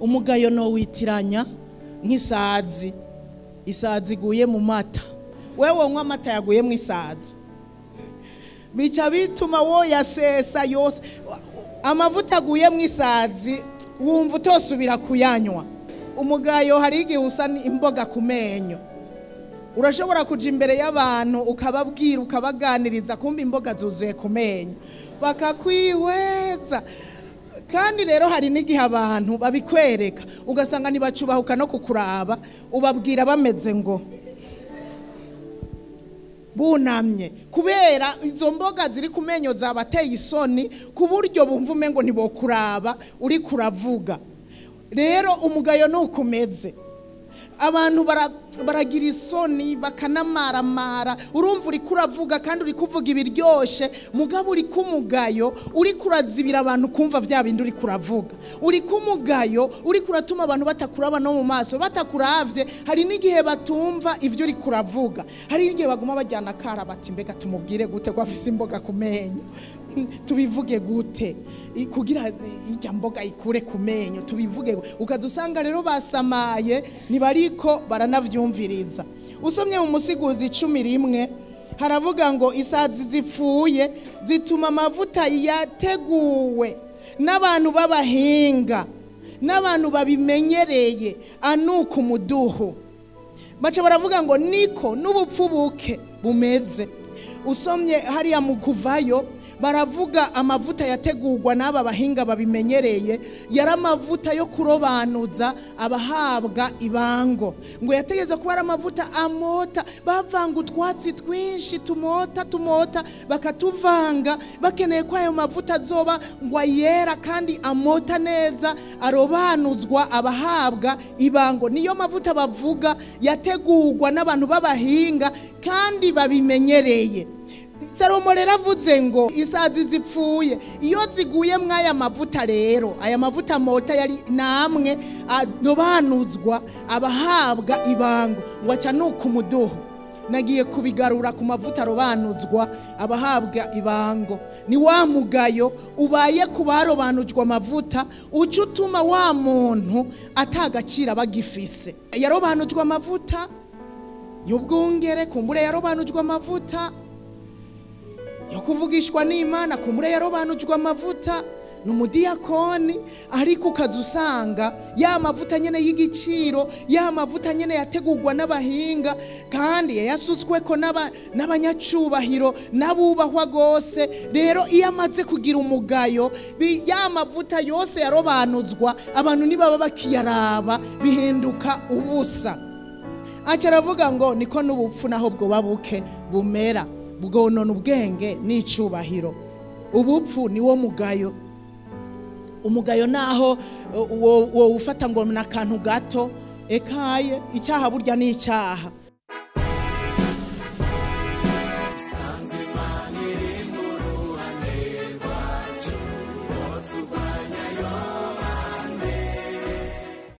umugayo no witiranya nk'isazi. Isazi iguye mu mata, wewe nywa amata yaguye mu isazi, bica bituma wo yasesa yose. Amavuta aguye mu isazi wumva utosubira kuyanywa. Umugayo hari igihe usa imboga ku menyo. Urashobora kuja imbere y'abantu ukababwira ukabaganiriza kumva imboga zuzuye ku menyo bakakwihweza. Kandi rero hari n'igihe abantu babikwereka ugasanga nibacubahuka no kukuraba, ubabwira bameze ngo bunamye, kubera izo mboga ziri ku menyo zabateye isoni ku buryo bumva umengo ntibokuraba uri kuravuga. Rero umugayo nukumeze, abantu baragira isoni bakanamaramara. Urumva uri kuravuga kandi uri kuvuga ibiryoshe, mugabo uri kumugayo uri kurazibira abantu kumva vya bindi uri kuravuga. Uri kumugayo uri kuratuma abantu batakuraba no mu maso, batakuravye. Hari n'igihe batumva ivyo uri kuravuga, hari n'igihe baguma bajyana kara bati mbega tumubwire gute ko afise imboga ku menyo, tubivuge gute kugira ijya mboga ikure ku menyo, tubivuge. Ukadusanga rero basamaye nibariko baranavyumviriza. Usomye mu Musiguzi 11 haravuga ngo isazi zipfuye zituma amavuta yateguwe n'abantu b'abahinga n'abantu babimenyereye anuka umuduho. Baca baravuga ngo niko n'ubupfu buke bumeze. Usomye hariya mu Kuvayo baravuga amavuta yategurwa n'aba bahinga babimenyereye yari amavuta yo kurobanuza abahabwa ibango, ngo yategeze kuba ari amavuta amota. Bavanga utwatsi twinshi tumota bakatuvanga, bakeneye ko ayo mavuta azoba ngo yera kandi amota neza, arobanuzwa abahabwa ibango. Niyo mavuta bavuga yategurwa n'abantu b'abahinga kandi babimenyereye. Salomo rero avuze ngo isazi zipfuye iyo ziguye mw'aya mavuta. Rero aya mavuta mota yari namwe arobanuzwa abahabwa ibango, ngo aca nuka umuduho. Nagiye kubigarura ku mavuta arobanuzwa abahabwa ibango. Ni wa mugayo ubaye ku barobanujwe amavuta uca utuma wa muntu atagacira bagifise. Yarobanujwe amavuta y'ubwungere, kumbure yarobanujwe amavuta yo kuvugishwa n'Imana, kumbure yarobanujwe amavuta n'umudiyakoni. Ariko ukazusanga ya mavuta nyene y'igiciro, ya mavuta nyene yategurwa n'abahinga kandi yasutsweko n'abanyacubahiro n'abubahwa gose. Rero iyo amaze kugira umugayo, ya mavuta yose yarobanuzwa abantu nibaba bakiyaraba bihinduka ubusa. Aca aravuga ngo niko n'ubupfu naho bwoba buke bumera, bwonona ubwenge n'icubahiro. Ubupfu ni wo mugayo. Umugayo naho wo ufata ngo nakantu gato ekaye icyaha burya ni icyaha.